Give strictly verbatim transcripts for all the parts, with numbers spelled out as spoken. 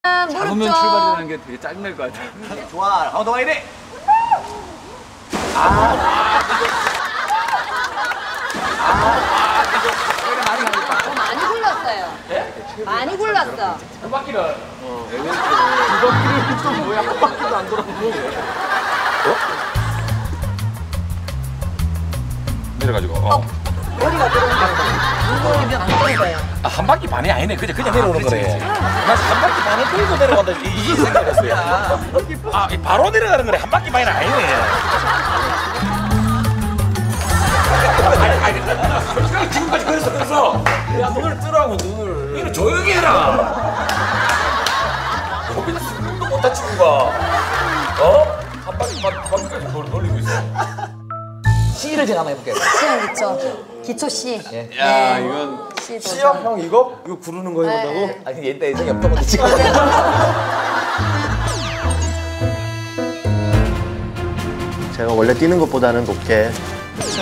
잡으면 출발이라는 게 되게 짜증날 것 같아. 좋아. 어, 너가 이래. 아. 아. 많이 많이 굴렀어요. 네? 많이 굴렀어. 한 바퀴를. 어. 두 바퀴를 또 뭐야? 한 바퀴도 안 돌았고. 어? 내려가지고. 어. 머리가 들어오면 안 떨어져요. 아, 한 바퀴 반이 아니네. 그냥 그냥 내려오는 그치, 거래. 그치. 난 한 바퀴 반을 끌고 내려간다 이, 이 생각했어요. 아, 이 바로 내려가는 거래. 한 바퀴 반이 아니네. 아니, 아니, 솔직하게 지금까지 그랬어, 그래서. 야, 눈을 뜨라고, 눈을. 이거 조용히 해라. 거기다 숨도 못 다치고 가. 어? 한 바퀴 반, 반까지 돌, 돌리고 있어. C를 제가 한번 해볼게요. 시험 기초. 기초 C. 예. 야, 이건. C C형 형 이거? 이거 구르는 거 해본다고? 네. 아니 옛날에 예전에 옆에 건데 지금. 제가 원래 뛰는 것보다는 높게. 그렇죠.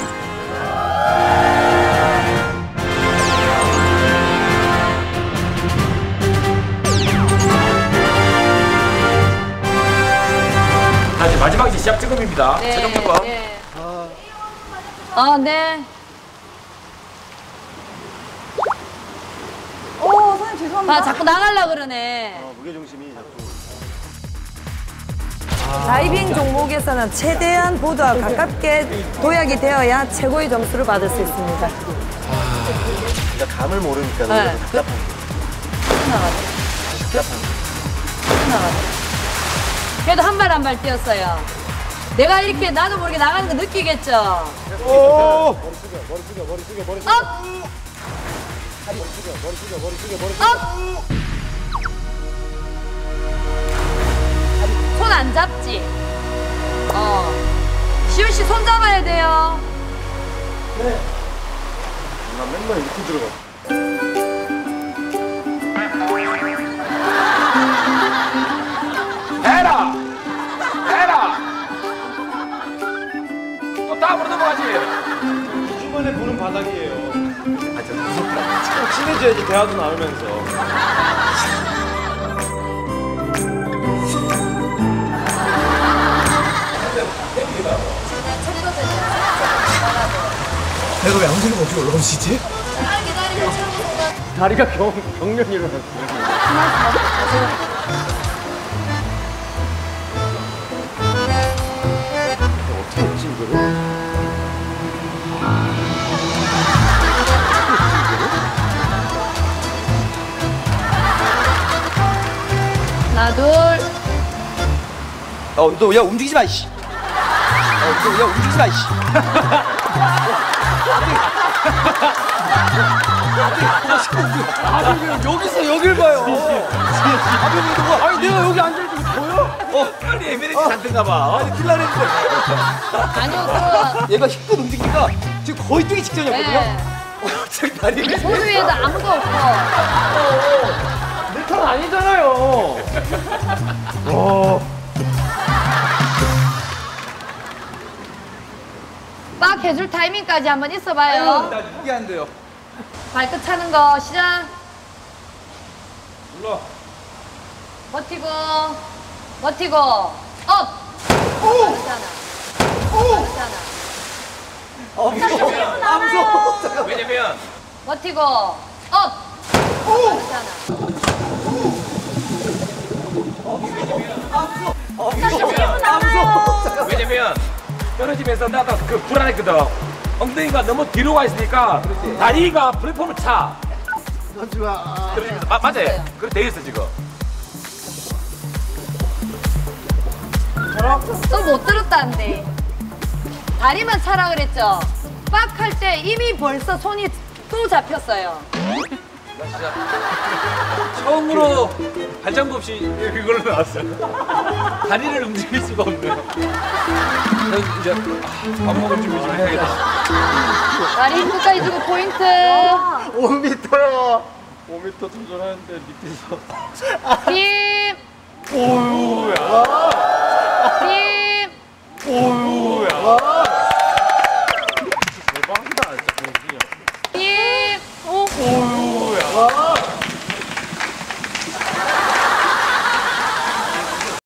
자, 이제 마지막 이제 시합 지금입니다. 네. 최종 점검. 네. 아, 네. 오, 선생님 죄송합니다. 아, 자꾸 나가려 그러네. 어, 무게중심이 자꾸. 다이빙 종목에서는 최대한 보드와 가깝게 도약이 되어야 최고의 점수를 받을 수 있습니다. 진짜 감을 모르니까. 네. 그... 나가네. 나가네. 그래도 한 발 한 발 뛰었어요. 내가 이렇게 나도 모르게 나가는 거 느끼겠죠? 오! 머리 숙여, 머리 숙여, 머리 숙여, 머리 숙여. 업! 머리 숙여, 머리 숙여, 머리 숙여, 머리 숙여. 업! 손 안 잡지? 어. 시훈 씨 손 잡아야 돼요. 네. 나 맨날 이렇게 들어가. 해라! 해라! 또 다음으로 넘어가지. 이 주 만에 보는 바닥이에요. 아, 진짜 무섭다. 친해져야지 대화도 나누면서. 내가 왜 아무 생각 없이 올라오시지? 다리가 경, 경련이 일어났어요. 어떻게 했지, 이거를? 하나, 둘. 어, 너 야 움직이지 마, 이씨. 어, 너, 야 움직이지 마, 이씨. 아니, 여기서 여길 봐요. 아니, 누가, 아니, 내가 여기 앉아있는 거 보여? 어, 빨리 에메리트 잔든가 봐. 아니, 큰일 나랬는데. 아니요, 얘가 힘껏 움직이니까 지금 거의 뛰기 그. 직전이었거든요. 네. 어, 저기 다리가. 손 위에도 아무도 없고. 내 턴 아니잖아요. 어. 빡 해줄 타이밍까지 한번 있어봐요. 나 이게 안 돼요. 발끝 차는 거 시작. 눌러. 버티고, 버티고, 업! 괜찮아. 괜찮아. 어, 무서워. 아, 무서워. 잠깐만. 왜냐면 버티고, 업! 괜찮아. 어, 무서워. 아, 무서워. 잠깐만. 왜냐면 떨어지면서 나도 그 불안했거든. 엉덩이가 너무 뒤로 가 있으니까 다리가 플랫폼을 차. 하지 마. 떨어지면서 마, 맞아요. 그래 돼 있어 지금. 또 못 들었다는데. 다리만 차라 그랬죠? 빡 할 때 이미 벌써 손이 또 잡혔어요. 나 진짜 처음으로 발장구 없이 그걸로 나왔어요. 다리를 움직일 수가 없네요. 나 이제 아, 밥 먹을 준비 좀 해야겠다. 다리 끝까지 주고 포인트. 오 미터요. 오 미터 도전하는데 밑에서. 힘. 오우야.